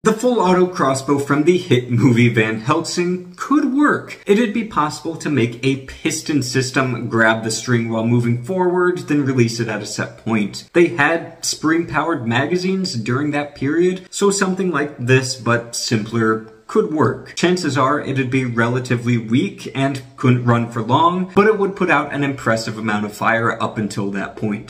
The full auto crossbow from the hit movie Van Helsing could work. It'd be possible to make a piston system grab the string while moving forward, then release it at a set point. They had spring-powered magazines during that period, so something like this, but simpler, could work. Chances are it'd be relatively weak and couldn't run for long, but it would put out an impressive amount of fire up until that point.